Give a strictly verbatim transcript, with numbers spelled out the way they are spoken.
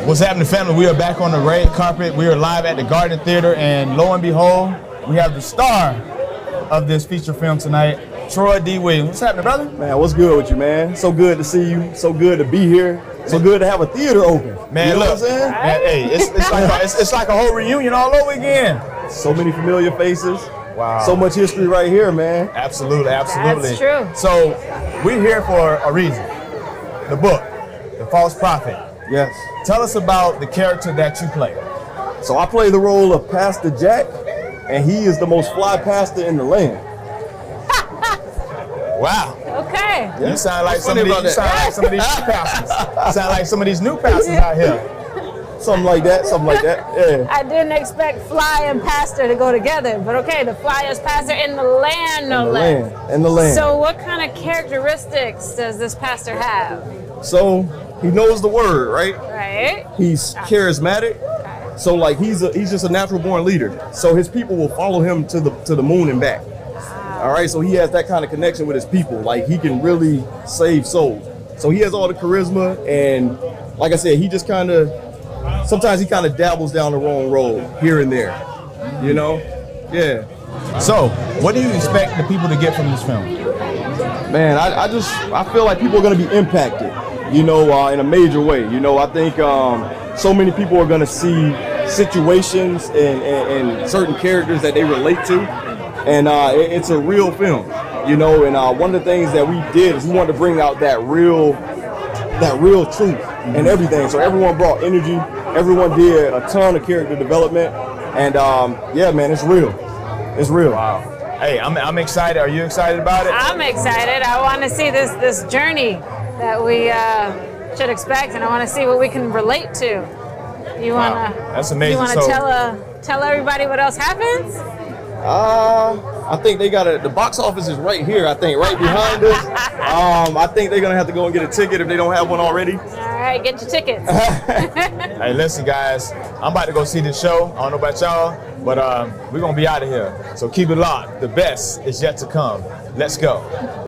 What's happening, family? We are back on the red carpet. We are live at the Garden Theater, and lo and behold, we have the star of this feature film tonight, Troy D. Williams. What's happening, brother? Man, what's good with you, man? So good to see you. So good to be here. So good to have a theater open. Man, you know look, what I'm saying? Man, hey, it's, it's, like a, it's, it's like a whole reunion all over again. So many familiar faces. Wow. So much history right here, man. Absolutely, absolutely. That's true. So we're here for a reason. The book, The False Prophet. Yes. Tell us about the character that you play. So I play the role of Pastor Jack, and he is the most fly pastor in the land. Wow. Okay. Yeah. You sound like What's some of funny these, you about sound like some of these new pastors. You sound like some of these new pastors out here. Something like that, something like that, yeah. I didn't expect fly and pastor to go together, but okay, the flyest pastor in the land, no In the less. land, in the land. So what kind of characteristics does this pastor have? So he knows the word, right? Right? He's charismatic. So like he's a, he's just a natural born leader. So his people will follow him to the to the moon and back. All right, so he has that kind of connection with his people. Like he can really save souls. So he has all the charisma, and like I said, he just kind of sometimes he kind of dabbles down the wrong road here and there. You know? Yeah. So, what do you expect the people to get from this film? Man, I, I just I feel like people are going to be impacted, you know, uh, in a major way. You know, I think um, so many people are going to see situations and, and, and certain characters that they relate to, and uh, it, it's a real film, you know. And uh, one of the things that we did is we wanted to bring out that real, that real truth and everything. So everyone brought energy. Everyone did a ton of character development, and um, yeah, man, it's real. It's real. Wow. Hey, I'm, I'm excited. Are you excited about it? I'm excited. I want to see this this journey that we uh, should expect, and I want to see what we can relate to. You Wow. wanna? That's amazing. You want to So- tell uh, tell everybody what else happens? Uh, I think they got a, the box office is right here, I think, right behind us. Um, I think they're going to have to go and get a ticket if they don't have one already. All right, get your tickets. Hey, listen, guys. I'm about to go see this show. I don't know about y'all, but um, we're going to be out of here. So keep it locked. The best is yet to come. Let's go.